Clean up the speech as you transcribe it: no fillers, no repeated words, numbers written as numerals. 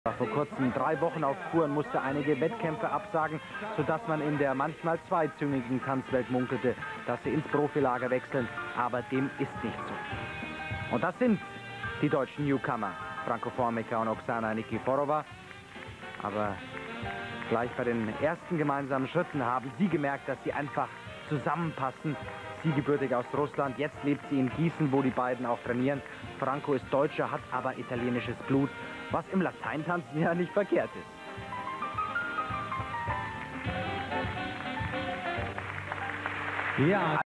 War vor kurzem 3 Wochen auf Kur und musste einige Wettkämpfe absagen, sodass man in der manchmal zweizüngigen Tanzwelt munkelte, dass sie ins Profilager wechseln. Aber dem ist nicht so. Und das sind die deutschen Newcomer, Franko Formica und Oksana Nikiforova. Aber gleich bei den ersten gemeinsamen Schritten haben sie gemerkt, dass sie einfach zusammenpassen. Sie gebürtig aus Russland, jetzt lebt sie in Gießen, wo die beiden auch trainieren. Franko ist Deutscher, hat aber italienisches Blut, was im Lateintanzen ja nicht verkehrt ist. Ja,